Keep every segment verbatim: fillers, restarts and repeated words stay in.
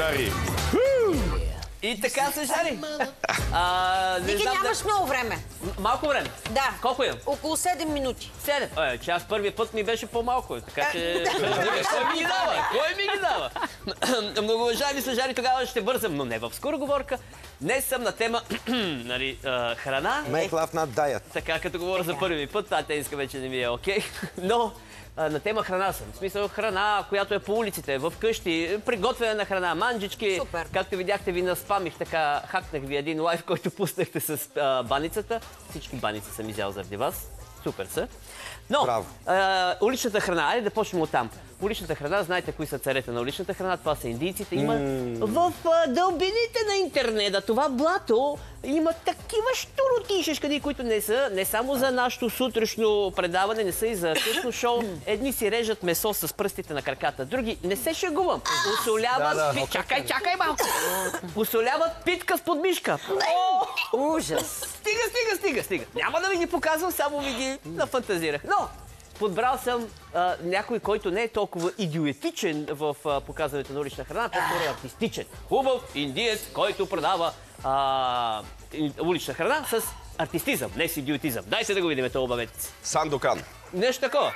жари. И така се жари. А, не Ники, знам нямаш да... много време. Малко време? Да. Колко имам? Около седем минути. Седем. Е, че аз първия път ми беше по-малко, така че... Кой ми ги дава? Кой ми ги дава? Многоуважаеми стъжари, тогава ще бързам, но не в скороговорка. Днес съм на тема нали, а, храна. Make love not diet. Така, като говоря за първи път, тази тениска вече не ми е окей. Но а, на тема храна съм. В смисъл храна, която е по улиците, в къщи, приготвяне на храна, манджички. Супер. Както видяхте, ви наспамих, така хакнах ви един лайв, който пуснахте с а, баницата. Всички баници съм изял заради вас. Супер са. Но, а, уличната храна, айде да почнем от там. Уличната храна, знаете кои са царете на уличната храна, това са индийците. Има mm. в а, дълбините на интернета, това блато, има такива щуроти шешкади, които не са не само за нашето сутрешно предаване, не са и за късно шоу. Едни си режат месо с пръстите на краката, други не се шегувам. Усоляват... Да, да. Пи... Чакай, чакай малко! Усоляват питка с подмишка. Ужас! Стига, стига, стига, стига. Няма да ви ги показвам, само ви ги нафантазирах. Но подбрал съм а, някой, който не е толкова идиотичен в а, показването на улична храна, по-скоро е артистичен. Хубав индиец, който продава а, улична храна с артистизъм, не с идиотизъм. Дайте да го видим, това обавете. Сандокан. Нещо такова.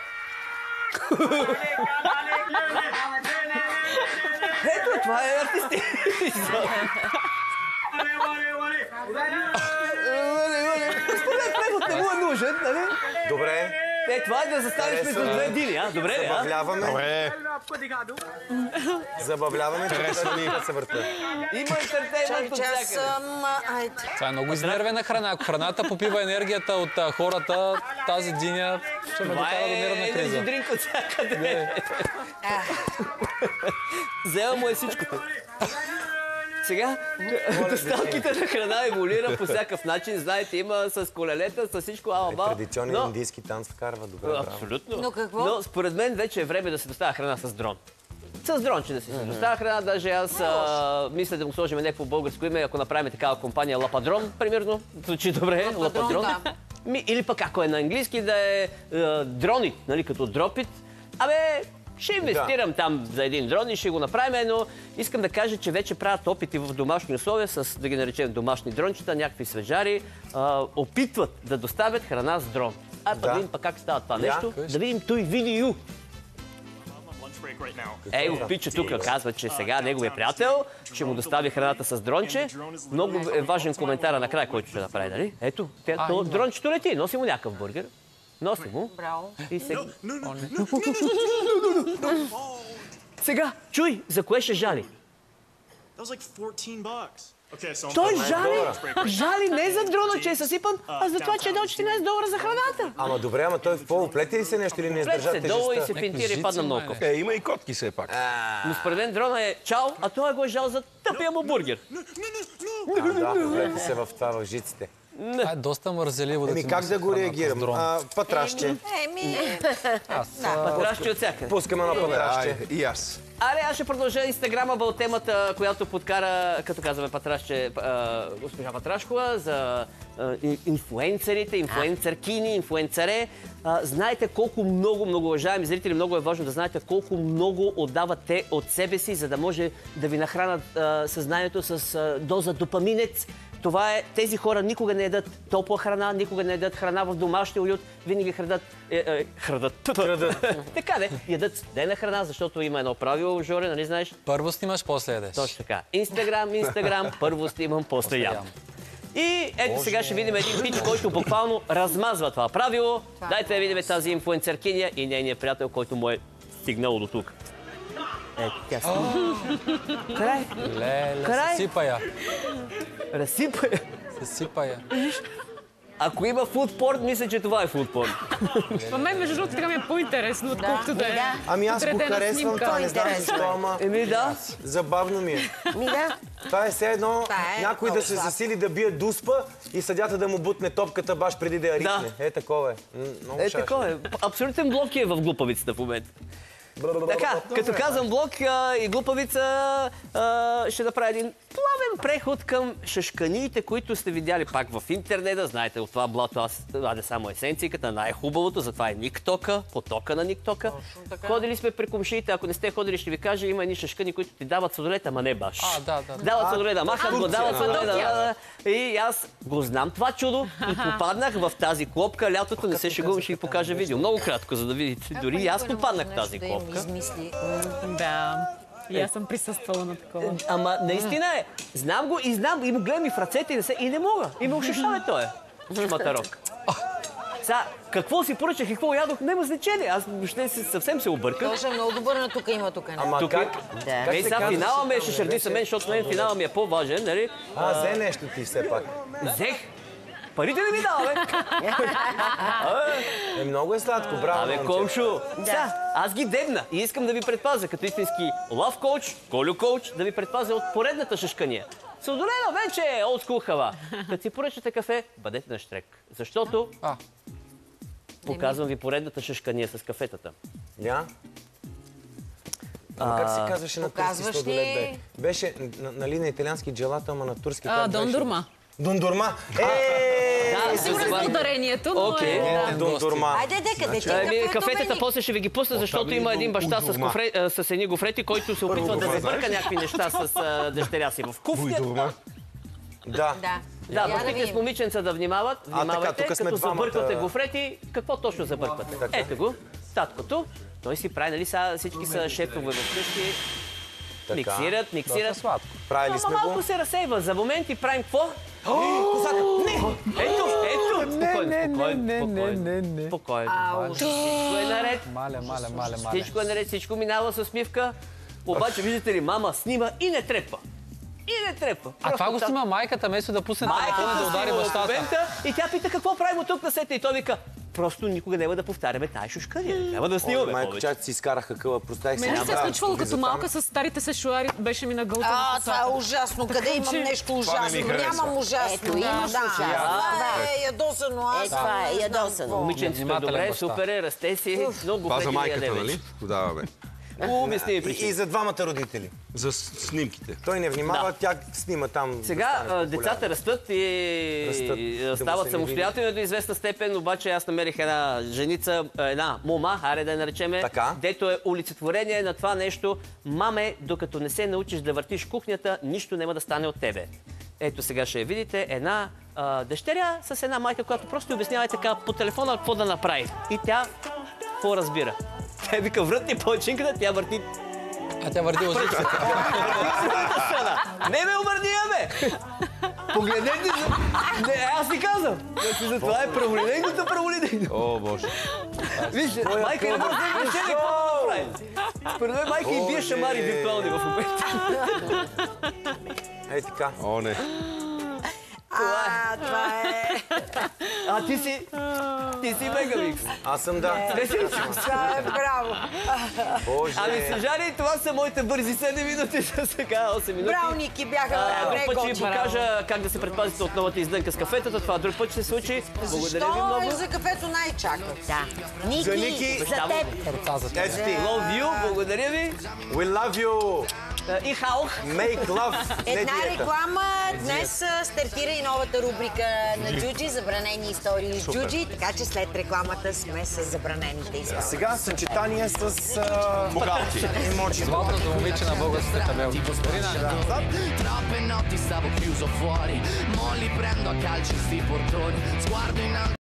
Ето, това е артистизъм. Според превод не му е нужен, нали? Добре. Е, това е да заставиш между две дини, а? Добре, а? Забавляваме. Добре. Забавляваме, че да се върта. Има ентертеймент от всякъде. Това е много изнервена храна. Ако храната попива енергията от а, хората, тази диня ще ме докара до нервна криза. Това е дринк от всякъде. Взема му е всичкото. Сега, доставките на храна еволюира по всякакъв начин. Знаете, има с колелета, с всичко алаба. Традиционен индийски танц вкарва. Добре, браво. Абсолютно. Но какво? Но според мен вече е време да се доставя храна с дрон. С дронче да си се доставя храна. Даже аз а, мисля да му сложим някакво българско име, ако направим такава компания Лападрон, примерно. Звучи добре. Лападрон, да. Ми, или пък ако е на английски да е а, дронит, нали, като дропит. Абе, ще инвестирам да. там за един дрон и ще го направим, но искам да кажа, че вече правят опити в домашни условия с, да ги наречем, домашни дрончета, някакви свежари, а, опитват да доставят храна с дрон. А да, да видим пък как става това нещо, да, да видим той видео. Ей, пича тук казва, че сега неговия приятел ще му достави храната с дронче. Много е важен коментар накрая, който ще направи, нали? Ето, то дрончето лети, носи му някакъв бургер. Носи му. Браво. И сега... Сега, чуй, за кое ще жали? Той жали, жали не за дрона, че е съсипан, а за това, че е дал четиринайсет долара за храната. Ама добре, ама той в пол оплете ли се нещо или не издържа тежестта? Долу и се пинтира и падна много. Е, има и котки все пак. Но според мен дрона е чао, а той го е жал за тъпия му бургер. А, да, оплете се в това, в жиците. Това е доста мързеливо да Еми, ти как да го реагирам? А, патрашче. Еми, Патрашче от всяка. Пускаме на патрашче. И аз. Аре, аз ще продължа инстаграма в темата, която подкара, като казваме Патрашче, госпожа Патрашкова, за инфлуенсерите, инфлуенсъркини, инфлуенсъре. Знаете колко много, много уважаеми зрители, много е важно да знаете колко много отдават те от себе си, за да може да ви нахранят съзнанието с доза допаминец. Това е, тези хора никога не ядат топла храна, никога не ядат храна в домашния уют, винаги храдат... Е, е, храдат. Така де, ядат студена храна, защото има едно правило, Жоре, нали знаеш? Първо снимаш, после ядеш. Точно така. Инстаграм, Инстаграм, първо снимам, после ядам. И ето сега ще видим един пич, който буквално размазва това правило. Дайте да видим тази инфлуенсъркиня и нейният приятел, който му е стигнал до тук. Ето, тя снима. Край. Леле, Край. съсипа я. Разсипа я. Съсипа я. Ако има фудпорн, мисля, че това е фудпорн. В мен, между другото, така ми е по-интересно, отколкото да е. Ами аз го харесвам това, не знам защо, ама... Еми да. Забавно ми е. Ми да. Това е все едно някой да се засили да бие дуспа и съдята да му бутне топката баш преди да я ритне. Е, такова е. Много Е, шашно. такова е. Абсолютен блок е в глупавицата в момента. Така, като казвам блок а, и глупавица, а, ще направя един плавен преход към шашканиите, които сте видяли пак в интернета. Знаете, от това блато аз даде само есенцията, най-хубавото, затова е Никтока, потока на Никтока. Ходили сме при комшиите, ако не сте ходили, ще ви кажа, има едни шашкани, които ти дават сладолет, ама не баш. А, да, да. Дават сладолет, махат го, дават сладолет. Да, да. И аз го знам това чудо и попаднах в тази клопка. Лятото не се шегувам, ще ви покажа видео. Много кратко, за да видите. Дори и аз попаднах в тази клопка. Да. И аз съм присъствала на такова. Ама наистина е. Знам го и знам, и му гледам и в ръцете и не, се, и не мога. И ме ушишава той. Шматарок. Сега, какво си поръчах и какво ядох, няма значение. Аз въобще съвсем се обърках. Тоже е много добър на тук има тук. Ама Тук как? Да. Ей, сега финала ме ще шърди са мен, защото мен финала ми е по-важен, нали? А, взе нещо ти все пак. Взех. Парите не ми дава, бе. Е, много е сладко, браво, Абе, момче. комшо, сега, аз ги дебна и искам да ви предпазя, като истински лав коуч, колю коуч, да ви предпазя от поредната шашкания. Сладолена вече е олдскул хава. Като си поръчате кафе, бъдете на штрек. Защото А. показвам ви поредната шашкания с кафетата. Я? Ама как се казваше на турски показваш ли? сладолет, бе? Беше, н- нали, на италиански джелато, ама на турски А, как беше? Дондурма. Дондурма. Е! Да, Сигурно с ударението, но Окей. е... да. Дондурма. Айде, де, къде ти Ами, кафето, кафетата бе, после ще ви ги пусна, защото има един баща с, кофре, а, с едни гофрети, който се опитва да забърка някакви неща с а, дъщеря си в кухнята. Да. Да. Да, Я да бащите с видим. момиченца да внимават. Внимавайте, тук сме като двамата. забърквате гофрети, какво точно забърквате? Така. Ето го, таткото. Той си прави, нали, сега всички са шефове вкъщи. Миксират, миксират. Сладко. Правили Ама сме малко го. се разсейва. За моменти правим какво? Не! Ето, ето! Спокойно, спокойно, спокойно. Спокойно. Всичко е наред. Маля, маля, маля, маля. Всичко е наред, всичко минава с усмивка. Обаче, виждате ли, мама снима и не трепа. И не трепа. А това го снима майката, вместо да пусне телефона да удари в бащата. момента и тя пита какво правим от тук на сета и той вика, просто никога няма да повтаряме тази шушкания. Няма да снимаме Майко, повече. чак си изкараха къла, простях се. Мен се е Да, случвало влиза като там. малка с старите сешуари, беше ми нагълтена А, това е косата. ужасно. Къде имам че- нещо ужасно? Нямам ужасно. Ето, имаш да. ужасно. Това е ядосано. Аз Е, това е не знам ядосано. какво. Момиченцето е Внимателен добре, баща. супер е, расте си, много Това за преди да майката, яде нали? вече. Тогава, бе. Обясни ми И, и причини. за двамата родители. За с- снимките. Той не внимава, Да. тя снима там. Сега да стане а, децата растат и Растат, и да му стават се не самостоятелни до известна степен, обаче аз намерих една женица, една мома, аре да я наречеме, Така. дето е олицетворение на това нещо. Маме, докато не се научиш да въртиш кухнята, нищо няма да стане от тебе. Ето сега ще я видите, една а, дъщеря с една майка, която просто обяснява и така по телефона какво да направи. И тя какво разбира. Тя вика, врътни палчинката, тя върти. А тя върти узиците. Не ме обърния, бе! Погледнете за... Не, аз ти казвам. Значи за това е праволинейното праволинейно. О, Боже. Вижте, майка не може да реши какво да направи. Според мен майка и бие шамари виртуални в момента. Ей така. О, не. А, това е... А ти си... Ти си Мегамикс. Аз съм да. Това е браво. Боже. Ами, съжаляй, това са моите бързи седем минути за сега, осем минути. Брауники бяха А, добре друг път ще ви готини. покажа как да се предпазите от новата издънка с кафетата. Това друг път ще се случи. Благодаря ви много. Защо за кафето най-чакат? Да. Ники, За Ники. за теб. Ето ти. Love you, благодаря ви. We love you. И хаух. Make love. Не Една диета. реклама. Днес а, стартира и новата рубрика на Джуджи, забранени истории с Джуджи, така че след рекламата сме с забранените истории. Сега съчетание с... а, Богати. Емоции. Златното момиче на българската табелка. Troppe notti stavo chiuso fuori, mo li prendo a calci sti portoni, sguardo in alto.